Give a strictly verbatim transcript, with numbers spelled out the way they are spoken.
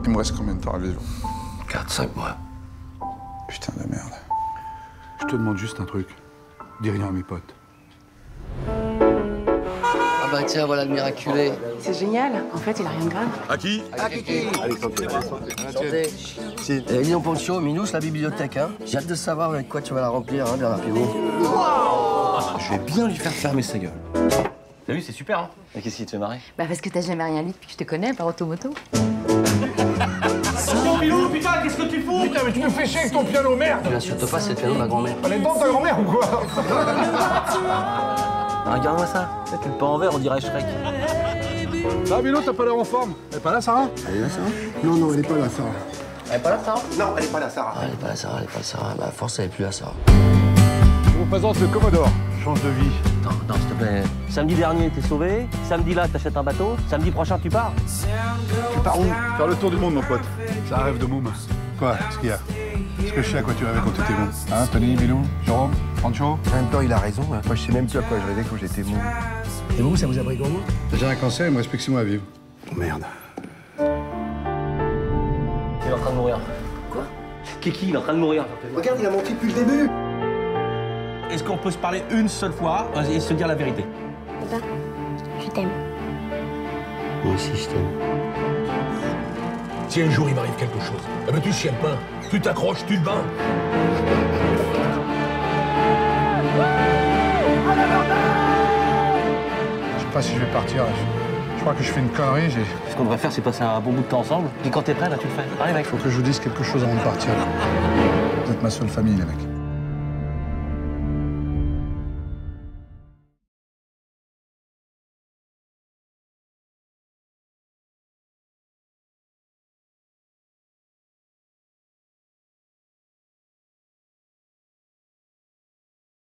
Il me reste combien de temps à vivre? quatre cinq mois. Putain de merde. Je te demande juste un truc. Dis rien à mes potes. Ah bah tiens, voilà le miraculé. C'est génial. En fait, il a rien de grave. À qui? À Kiki. Santé. Et Lyon Poncho, Minous, la bibliothèque, hein. J'ai hâte de savoir avec quoi tu vas la remplir, hein, Bernard Pivot. Je vais bien lui faire fermer sa gueule. T'as vu, c'est super, hein? Mais qu'est-ce qui te fait marrer? Bah parce que t'as jamais rien lu depuis que je te connais, par automoto. Attention, Milou, putain, qu'est-ce que tu fous? Putain, mais tu me fais chier avec ton piano, merde! Tu n'insultes pas, c'est le piano de ma grand-mère. Elle est dedans, ta grand-mère, ou quoi? Regarde-moi ça. Tu le peins en vert, on dirait Shrek. Ça va, Milo, t'as pas l'air en forme? Elle est pas là, Sarah? Elle est là, Sarah? Non, non, elle est pas là, Sarah. Elle est pas là, Sarah? Non, elle est pas là, Sarah. Ah, elle est pas là, Sarah, elle est pas là, Sarah. Bah, force, elle est plus là, Sarah. Je vous présente le Commodore. Change de vie. Non, non, s'il te plaît. Samedi dernier, t'es sauvé. Samedi là, t'achètes un bateau. Samedi prochain, tu pars. Tu pars où? Faire le tour du monde, mon pote. C'est un rêve de môme. Quoi? Qu'est-ce qu'il y a? Est-ce que je sais à quoi tu rêvais quand t'étais môme? Hein, Tony, Milou, Jérôme, Pancho? En même temps, il a raison. Hein. Moi, je sais même plus à quoi je rêvais quand j'étais môme. Et vous, ça vous a pris comment? J'ai un cancer, il me reste plus que six mois à vivre. Oh, merde. Il est en train de mourir. Quoi? Kiki, il est en train de mourir. Regarde, il a menti depuis le début. Est-ce qu'on peut se parler une seule fois et se dire la vérité? Papa, je t'aime. Moi aussi, je t'aime. Si un jour il m'arrive quelque chose, eh ben tu chiales pas. Tu t'accroches, tu le bats. Je sais pas si je vais partir. Je, je crois que je fais une connerie. J'ai... Ce qu'on devrait faire, c'est passer un bon bout de temps ensemble. Puis quand t'es prêt, là, tu le fais. Allez, mec. Faut que je vous dise quelque chose avant de partir. Vous êtes ma seule famille, les mecs.